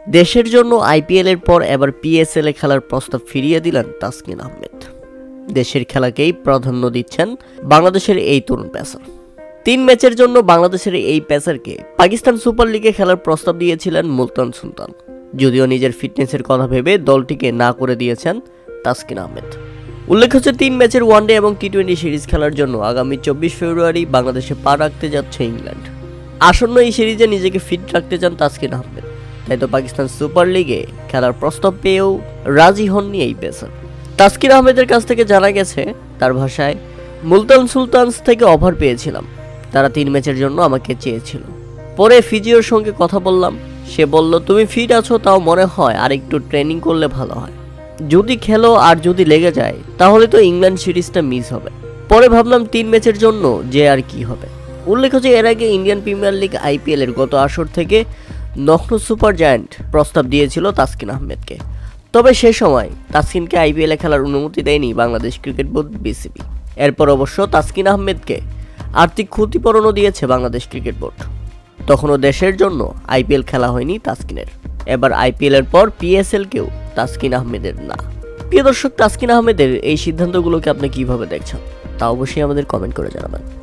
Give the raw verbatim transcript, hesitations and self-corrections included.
দেশের জন্য আইপিএল এর পর এবার পিএসএল এ খেলার প্রস্তাব ফিরিয়ে দিলেন তাসকিন আহমেদ। দেশের খেলাকেই প্রাধান্য দিচ্ছেন বাংলাদেশের এই তরুণ পেসার। তিন ম্যাচের জন্য বাংলাদেশের এই পেসারকে পাকিস্তান সুপার লিগে খেলার প্রস্তাব দিয়েছিলেন মুলতান সুলতান, যদিও নিজের ফিটনেসের কথা ভেবে দলটিকে না করে দিয়েছেন তাসকিন আহমেদ। উল্লেখ হচ্ছে তিন ম্যাচের ওয়ানডে এবং টি টোয়েন্টি সিরিজ খেলার জন্য আগামী চব্বিশ ফেব্রুয়ারি বাংলাদেশে পা রাখতে যাচ্ছে ইংল্যান্ড। আসন্ন এই সিরিজে নিজেকে ফিট রাখতে চান তাসকিন আহমেদ, তাই তো পাকিস্তান সুপার লিগে খেলার প্রস্তাব পেয়েও রাজি হননি এই পেসার। তাসকিন আহমেদের কাছ থেকে জানা গেছে, তার ভাষায়, মুলতান সুলতানস থেকে অফার পেয়েছিলাম, তারা তিন ম্যাচের জন্য আমাকে চেয়েছিল। পরে ফিজিওর সঙ্গে কথা বললাম, সে বলল তুমি ফিট আছো, তাও মনে হয় আর একটু ট্রেনিং করলে ভালো হয়, যদি খেলো আর যদি লেগে যায় তাহলে তো ইংল্যান্ড সিরিজটা মিস হবে। পরে ভাবলাম তিন ম্যাচের জন্য যে আর কি হবে। উল্লেখ হচ্ছে এর আগে ইন্ডিয়ান প্রিমিয়ার লিগ আইপিএল এর গত আসর থেকে লখনৌ সুপার জায়ান্ট প্রস্তাব দিয়েছিল তাসকিন আহমেদকে, তবে সে সময় তাসকিনকে আইপিএল এ খেলার অনুমতি দেয়নি বাংলাদেশ ক্রিকেট বোর্ড বিসিবি। এরপর অবশ্য তাসকিন আহমেদকে আর্থিক ক্ষতিপূরণও দিয়েছে বাংলাদেশ ক্রিকেট বোর্ড। তখনও দেশের জন্য আইপিএল খেলা হয়নি তাসকিনের। এবার আইপিএল এর পর পিএসএল কেও তাসকিন আহমেদের না। প্রিয় দর্শক, তাসকিন আহমেদের এই সিদ্ধান্তগুলোকে আপনি কিভাবে দেখছেন তা অবশ্যই আমাদের কমেন্ট করে জানাবেন।